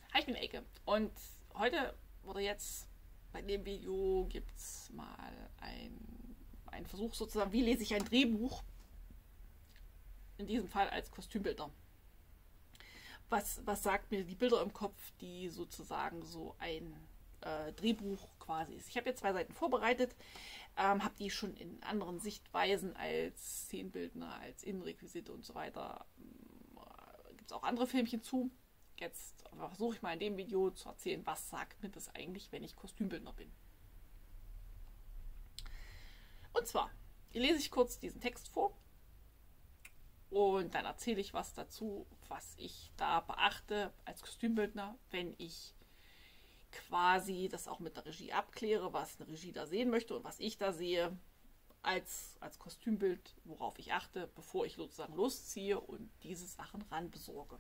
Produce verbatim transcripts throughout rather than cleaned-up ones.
Hi, ich bin Elke und heute oder jetzt bei dem Video gibt es mal ein, einen Versuch sozusagen, wie lese ich ein Drehbuch, in diesem Fall als Kostümbildner. Was, was sagt mir die Bilder im Kopf, die sozusagen so ein äh, Drehbuch quasi ist. Ich habe jetzt zwei Seiten vorbereitet, ähm, habe die schon in anderen Sichtweisen als Szenenbildner, als Innenrequisite und so weiter. Äh, gibt es auch andere Filmchen zu. Jetzt versuche ich mal in dem Video zu erzählen, was sagt mir das eigentlich, wenn ich Kostümbildner bin. Und zwar lese ich kurz diesen Text vor und dann erzähle ich was dazu, was ich da beachte als Kostümbildner, wenn ich quasi das auch mit der Regie abkläre, was eine Regie da sehen möchte und was ich da sehe als, als Kostümbild, worauf ich achte, bevor ich sozusagen losziehe und diese Sachen ran besorge.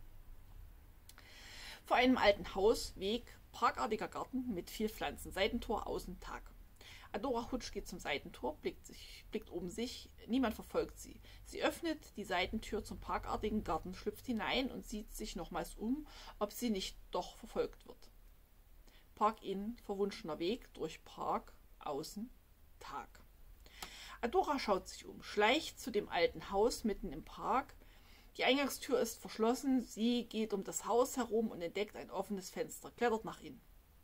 Vor einem alten Haus, Weg, parkartiger Garten mit viel Pflanzen, Seitentor, außen Tag. Adora Hutsch geht zum Seitentor, blickt, sich, blickt um sich, niemand verfolgt sie. Sie öffnet die Seitentür zum parkartigen Garten, schlüpft hinein und sieht sich nochmals um, ob sie nicht doch verfolgt wird. Park innen, verwunschener Weg, durch Park, außen, Tag. Adora schaut sich um, schleicht zu dem alten Haus mitten im Park. Die Eingangstür ist verschlossen, sie geht um das Haus herum und entdeckt ein offenes Fenster, klettert nach innen.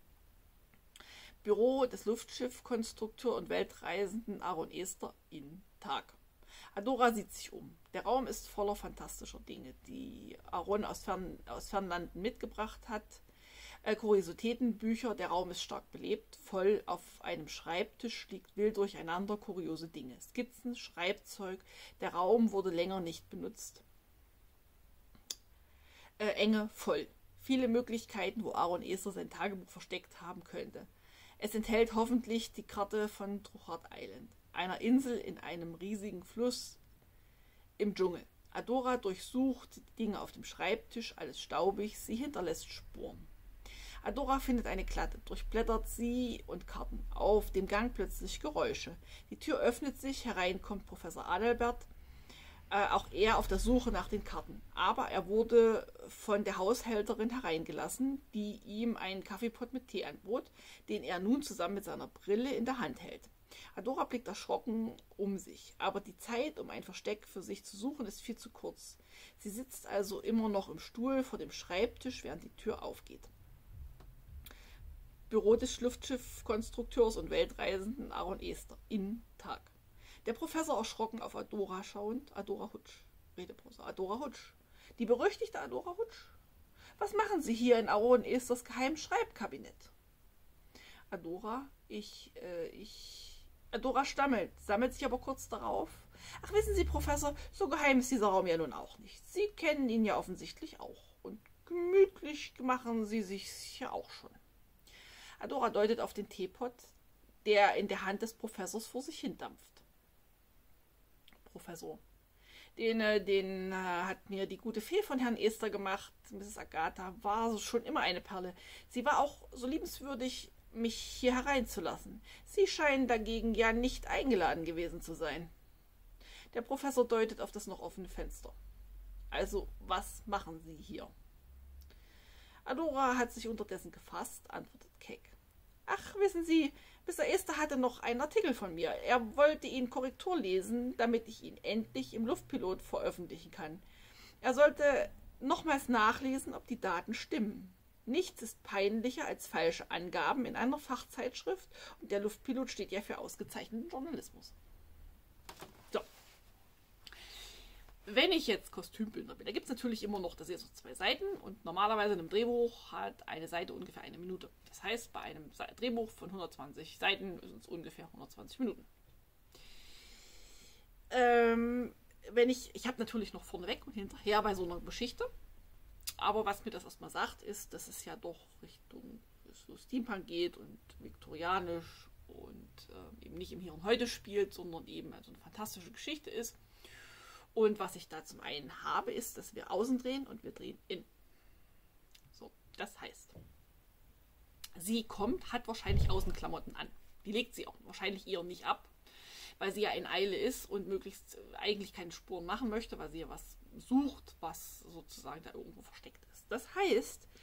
Büro des Luftschiffkonstrukteur und Weltreisenden Aaron Ester in Tag. Adora sieht sich um. Der Raum ist voller fantastischer Dinge, die Aaron aus, Fern, aus Fernlanden mitgebracht hat. Äh, Kuriositäten, Bücher, der Raum ist stark belebt, voll. Auf einem Schreibtisch liegt wild durcheinander kuriose Dinge. Skizzen, Schreibzeug, der Raum wurde länger nicht benutzt. Äh, Enge, voll. Viele Möglichkeiten, wo Aaron Ester sein Tagebuch versteckt haben könnte. Es enthält hoffentlich die Karte von Truchard Island, einer Insel in einem riesigen Fluss im Dschungel. Adora durchsucht die Dinge auf dem Schreibtisch, alles staubig, sie hinterlässt Spuren. Adora findet eine Klatte, durchblättert sie und Karten. Auf dem Gang plötzlich Geräusche. Die Tür öffnet sich, herein kommt Professor Adalbert, äh, auch er auf der Suche nach den Karten. Aber er wurde von der Haushälterin hereingelassen, die ihm einen Kaffeepott mit Tee anbot, den er nun zusammen mit seiner Brille in der Hand hält. Adora blickt erschrocken um sich, aber die Zeit, um ein Versteck für sich zu suchen, ist viel zu kurz. Sie sitzt also immer noch im Stuhl vor dem Schreibtisch, während die Tür aufgeht. Büro des Luftschiffkonstrukteurs und Weltreisenden Aaron Ester in Tag. Der Professor erschrocken auf Adora schauend. Adora Hutsch. Redepause. Adora Hutsch. Die berüchtigte Adora Hutsch. Was machen Sie hier in Aaron Esters geheimen Schreibkabinett? Adora, ich, äh, ich... Adora stammelt, sammelt sich aber kurz darauf. Ach, wissen Sie, Professor, so geheim ist dieser Raum ja nun auch nicht. Sie kennen ihn ja offensichtlich auch. Und gemütlich machen Sie sich ja auch schon. Adora deutet auf den Teepot, der in der Hand des Professors vor sich hin dampft. Professor. Den, den hat mir die gute Fee von Herrn Ester gemacht. Misses Agatha war schon immer eine Perle. Sie war auch so liebenswürdig, mich hier hereinzulassen. Sie scheinen dagegen ja nicht eingeladen gewesen zu sein. Der Professor deutet auf das noch offene Fenster. Also, was machen Sie hier? Adora hat sich unterdessen gefasst, antwortet keck. Ach, wissen Sie, Mister Ester hatte noch einen Artikel von mir. Er wollte ihn Korrektur lesen, damit ich ihn endlich im Luftpilot veröffentlichen kann. Er sollte nochmals nachlesen, ob die Daten stimmen. Nichts ist peinlicher als falsche Angaben in einer Fachzeitschrift und der Luftpilot steht ja für ausgezeichneten Journalismus. So. Wenn ich jetzt Kostümbildner bin, da gibt es natürlich immer noch, das sind so zwei Seiten und normalerweise in einem Drehbuch hat eine Seite ungefähr eine Minute. Das heißt, bei einem Drehbuch von hundertzwanzig Seiten sind es ungefähr hundertzwanzig Minuten. Ähm, wenn ich, ich habe natürlich noch vorneweg und hinterher bei so einer Geschichte, aber was mir das erstmal sagt, ist, dass es ja doch Richtung so Steampunk geht und viktorianisch und äh, eben nicht im Hier und Heute spielt, sondern eben also eine fantastische Geschichte ist. Und was ich da zum einen habe, ist, dass wir außen drehen und wir drehen innen. So, das heißt, sie kommt, hat wahrscheinlich Außenklamotten an. Die legt sie auch wahrscheinlich eher nicht ab, weil sie ja in Eile ist und möglichst eigentlich keine Spuren machen möchte, weil sie ja was sucht, was sozusagen da irgendwo versteckt ist. Das heißt,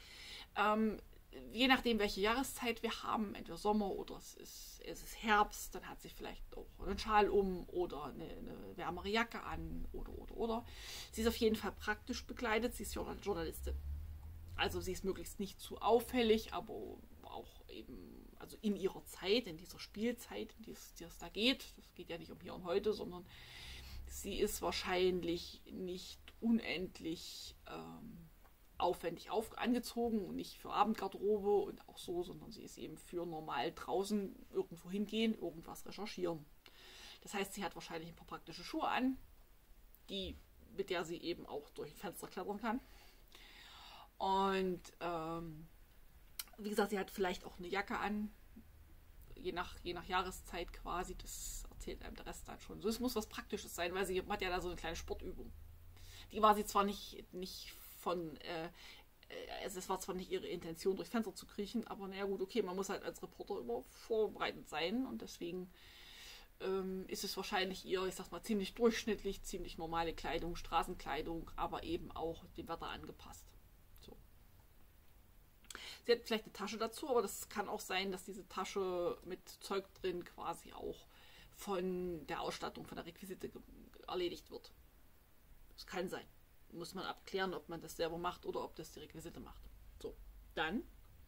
Ähm, je nachdem, welche Jahreszeit wir haben, entweder Sommer oder es ist, es ist Herbst, dann hat sie vielleicht auch einen Schal um oder eine, eine wärmere Jacke an oder, oder, oder. Sie ist auf jeden Fall praktisch bekleidet, sie ist Journalistin. Also sie ist möglichst nicht zu auffällig, aber auch eben, also in ihrer Zeit, in dieser Spielzeit, in die es, die es da geht, das geht ja nicht um hier und heute, sondern sie ist wahrscheinlich nicht unendlich ähm, aufwendig auf, angezogen und nicht für Abendgarderobe und auch so, sondern sie ist eben für normal draußen irgendwo hingehen, irgendwas recherchieren. Das heißt, sie hat wahrscheinlich ein paar praktische Schuhe an, die, mit der sie eben auch durch ein Fenster klettern kann. Und ähm, wie gesagt, sie hat vielleicht auch eine Jacke an, je nach, je nach Jahreszeit quasi, das erzählt einem der Rest dann schon. So, es muss was Praktisches sein, weil sie hat ja da so eine kleine Sportübung. Die war sie zwar nicht, nicht von, äh, also es war zwar nicht ihre Intention, durch Fenster zu kriechen, aber naja gut, okay, man muss halt als Reporter immer vorbereitet sein und deswegen ähm, ist es wahrscheinlich ihr, ich sag mal, ziemlich durchschnittlich, ziemlich normale Kleidung, Straßenkleidung, aber eben auch dem Wetter angepasst. So. Sie hat vielleicht eine Tasche dazu, aber das kann auch sein, dass diese Tasche mit Zeug drin quasi auch von der Ausstattung, von der Requisite erledigt wird. Das kann sein. Muss man abklären, ob man das selber macht oder ob das die Requisite macht. So, dann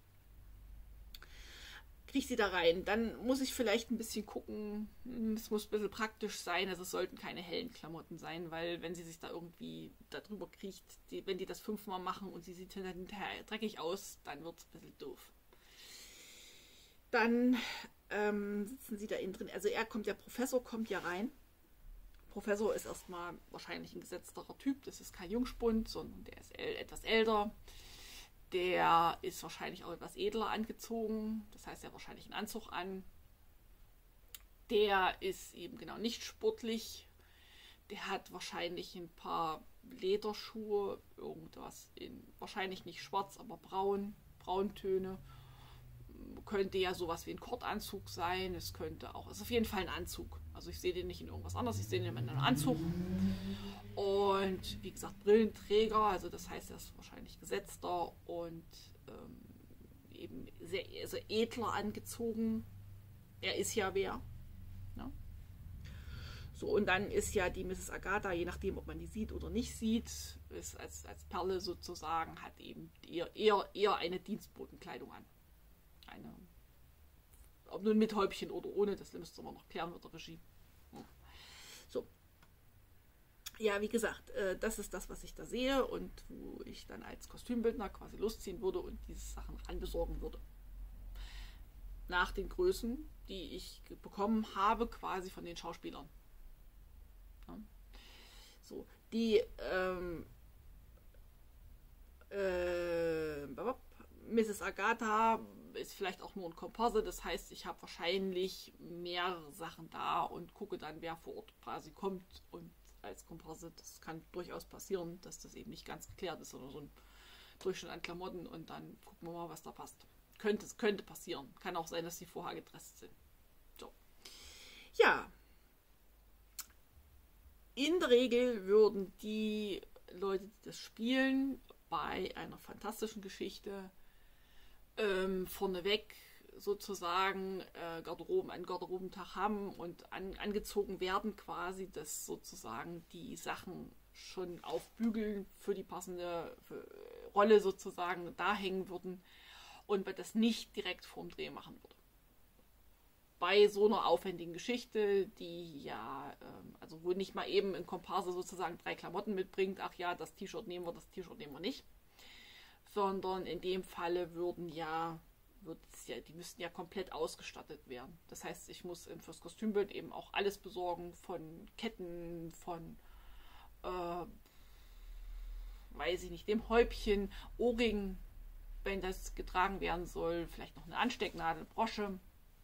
kriege ich sie da rein. Dann muss ich vielleicht ein bisschen gucken, es muss ein bisschen praktisch sein, also es sollten keine hellen Klamotten sein, weil wenn sie sich da irgendwie darüber kriecht, die, wenn die das fünfmal machen und sie sieht hinterher dreckig aus, dann wird es ein bisschen doof. Dann ähm, sitzen sie da innen drin. Also er kommt, der Professor kommt ja rein. Professor ist erstmal wahrscheinlich ein gesetzterer Typ, das ist kein Jungspund, sondern der ist etwas älter. Der ist wahrscheinlich auch etwas edler angezogen, das heißt, er hat wahrscheinlich einen Anzug an. Der ist eben genau nicht sportlich, der hat wahrscheinlich ein paar Lederschuhe, irgendwas in, wahrscheinlich nicht schwarz, aber braun, Brauntöne. Könnte ja sowas wie ein Kortanzug sein, es könnte auch, es ist auf jeden Fall ein Anzug. Also ich sehe den nicht in irgendwas anderes, ich sehe den in einem Anzug. Und wie gesagt, Brillenträger, also das heißt, er ist wahrscheinlich gesetzter und ähm, eben sehr also edler angezogen. Er ist ja wer. Ne? So, und dann ist ja die Misses Agatha, je nachdem, ob man die sieht oder nicht sieht, ist als, als Perle sozusagen, hat eben eher, eher, eher eine Dienstbotenkleidung an. Eine, ob nun mit Häubchen oder ohne, das müsste man noch klären mit der Regie. So. Ja, wie gesagt, äh, das ist das, was ich da sehe und wo ich dann als Kostümbildner quasi losziehen würde und diese Sachen anbesorgen würde. Nach den Größen, die ich bekommen habe, quasi von den Schauspielern. Ja. So, die ähm, äh, Misses Agatha ist vielleicht auch nur ein Komparse, das heißt, ich habe wahrscheinlich mehrere Sachen da und gucke dann, wer vor Ort quasi kommt und als Komparse, das kann durchaus passieren, dass das eben nicht ganz geklärt ist oder so ein Durchschnitt an Klamotten und dann gucken wir mal, was da passt. Könnte, es könnte passieren. Kann auch sein, dass sie vorher gedresst sind. So. Ja. In der Regel würden die Leute, die das spielen, bei einer fantastischen Geschichte ähm, vorneweg sozusagen äh, Garderoben, einen Garderobentag haben und an, angezogen werden quasi, dass sozusagen die Sachen schon aufbügeln für die passende für, Rolle sozusagen da hängen würden und man das nicht direkt vorm Dreh machen würde. Bei so einer aufwendigen Geschichte, die ja, ähm, also wo nicht mal eben ein Komparse sozusagen drei Klamotten mitbringt, ach ja, das T-Shirt nehmen wir, das T-Shirt nehmen wir nicht, sondern in dem Falle würden ja Ja, die müssten ja komplett ausgestattet werden. Das heißt, ich muss fürs Kostümbild eben auch alles besorgen, von Ketten, von, äh, weiß ich nicht, dem Häubchen, Ohrringen, wenn das getragen werden soll, vielleicht noch eine Anstecknadel, Brosche.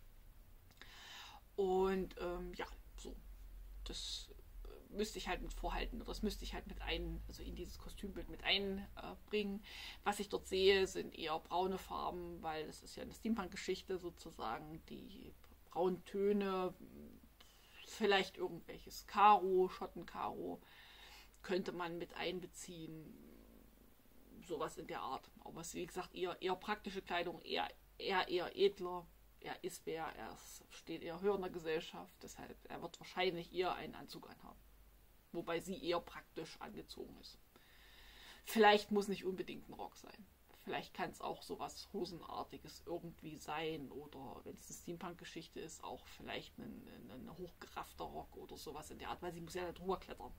Und ähm, ja, so. Das müsste ich halt mit vorhalten oder das müsste ich halt mit ein, also in dieses Kostümbild mit einbringen. Was ich dort sehe, sind eher braune Farben, weil das ist ja eine Steampunk-Geschichte sozusagen, die braunen Töne, vielleicht irgendwelches Karo, Schottenkaro könnte man mit einbeziehen. sowas in der Art. Aber es ist, wie gesagt, eher, eher praktische Kleidung, eher, eher, eher edler. Er ist wer, er steht eher höher in der Gesellschaft, deshalb er wird wahrscheinlich eher einen Anzug anhaben. Wobei sie eher praktisch angezogen ist. Vielleicht muss nicht unbedingt ein Rock sein. Vielleicht kann es auch sowas Hosenartiges irgendwie sein. Oder wenn es eine Steampunk-Geschichte ist, auch vielleicht ein, ein, ein hochgeraffter Rock oder sowas in der Art, weil sie muss ja da drüber klettern.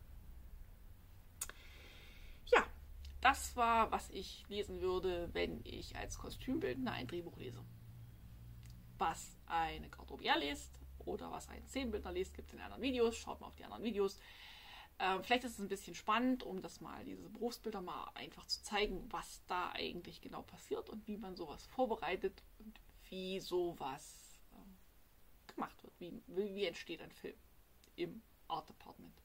Ja, das war, was ich lesen würde, wenn ich als Kostümbildner ein Drehbuch lese. Was eine Garderobier liest oder was ein Szenenbildner liest, gibt es in anderen Videos. Schaut mal auf die anderen Videos. Ähm, vielleicht ist es ein bisschen spannend, um das mal, diese Berufsbilder mal einfach zu zeigen, was da eigentlich genau passiert und wie man sowas vorbereitet und wie sowas ähm, gemacht wird. Wie, wie entsteht ein Film im Art Department.